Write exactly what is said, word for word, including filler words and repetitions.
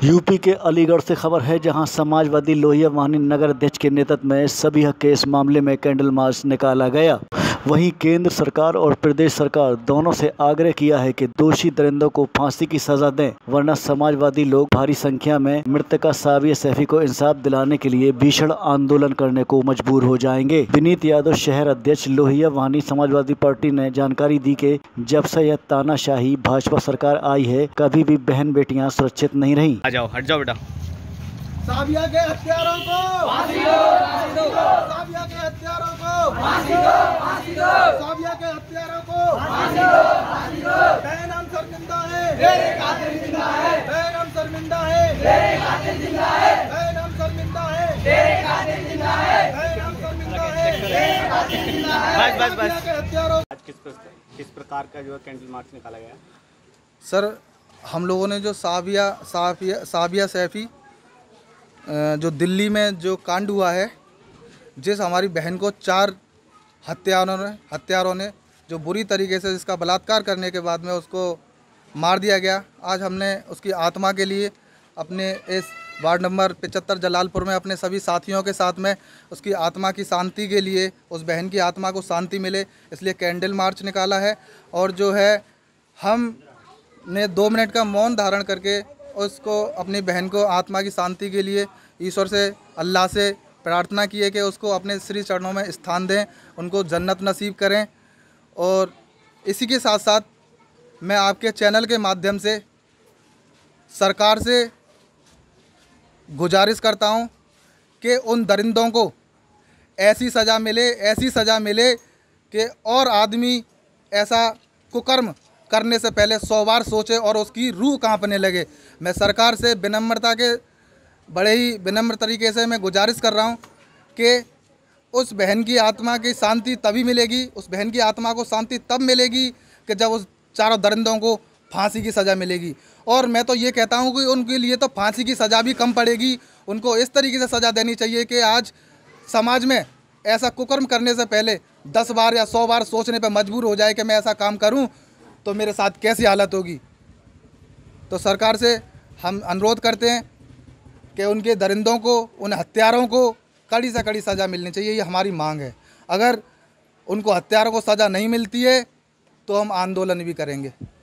UP के अलीगढ़ से खबर है, जहां समाजवादी लोहिया वाहिनी नगर अध्यक्ष के नेतृत्व में सभी हक के इस मामले में कैंडल मार्च निकाला गया। वहीं केंद्र सरकार और प्रदेश सरकार दोनों से आग्रह किया है कि दोषी दरिंदों को फांसी की सजा दें, वरना समाजवादी लोग भारी संख्या में मृतका साबिया सैफी को इंसाफ दिलाने के लिए भीषण आंदोलन करने को मजबूर हो जाएंगे। विनीत यादव, शहर अध्यक्ष, लोहिया वाहिनी समाजवादी पार्टी ने जानकारी दी कि जब से यह तानाशाही भाजपा सरकार आई है, कभी भी बहन बेटियां सुरक्षित नहीं रही। आ जाओ, हट जाओ बेटा। साबिया के हत्यारों को फांसी दो, फांसी दो। साबिया के हत्यारों को फांसी दो, फांसी दो। साबिया के हत्यारों को फांसी दो, फांसी दो। बहन हम शर्मिंदा है, तेरे कातिल जिंदा है। बहन हम शर्मिंदा है, तेरे कातिल जिंदा है। बहन हम शर्मिंदा है, तेरे कातिल जिंदा है। बहन हम शर्मिंदा है, तेरे कातिल जिंदा है। बस बस बस। साबिया के हत्यारों आज किस किस प्रकार का जो है कैंडल मार्च निकाला गया? सर, हम लोगों ने जो साबिया साबिया साबिया सैफी जो दिल्ली में जो कांड हुआ है, जिस हमारी बहन को चार हत्यारों ने हत्यारों ने जो बुरी तरीके से जिसका बलात्कार करने के बाद में उसको मार दिया गया, आज हमने उसकी आत्मा के लिए अपने इस वार्ड नंबर पचहत्तर जलालपुर में अपने सभी साथियों के साथ में उसकी आत्मा की शांति के लिए, उस बहन की आत्मा को शांति मिले, इसलिए कैंडल मार्च निकाला है। और जो है, हम ने दो मिनट का मौन धारण करके उसको, अपनी बहन को आत्मा की शांति के लिए ईश्वर से, अल्लाह से प्रार्थना की है कि उसको अपने श्री चरणों में स्थान दें, उनको जन्नत नसीब करें। और इसी के साथ साथ मैं आपके चैनल के माध्यम से सरकार से गुजारिश करता हूं कि उन दरिंदों को ऐसी सज़ा मिले, ऐसी सज़ा मिले कि और आदमी ऐसा कुकर्म करने से पहले सौ बार सोचे और उसकी रूह कांपने लगे। मैं सरकार से विनम्रता के, बड़े ही विनम्र तरीके से मैं गुजारिश कर रहा हूं कि उस बहन की आत्मा की शांति तभी मिलेगी, उस बहन की आत्मा को शांति तब मिलेगी कि जब उस चारों दरिंदों को फांसी की सज़ा मिलेगी। और मैं तो ये कहता हूं कि उनके लिए तो फांसी की सज़ा भी कम पड़ेगी, उनको इस तरीके से सज़ा देनी चाहिए कि आज समाज में ऐसा कुकर्म करने से पहले दस बार या सौ बार सोचने पर मजबूर हो जाए कि मैं ऐसा काम करूँ तो मेरे साथ कैसी हालत होगी। तो सरकार से हम अनुरोध करते हैं कि उनके दरिंदों को, उन हत्यारों को कड़ी से कड़ी सज़ा मिलनी चाहिए, ये हमारी मांग है। अगर उनको हत्यारों को सज़ा नहीं मिलती है तो हम आंदोलन भी करेंगे।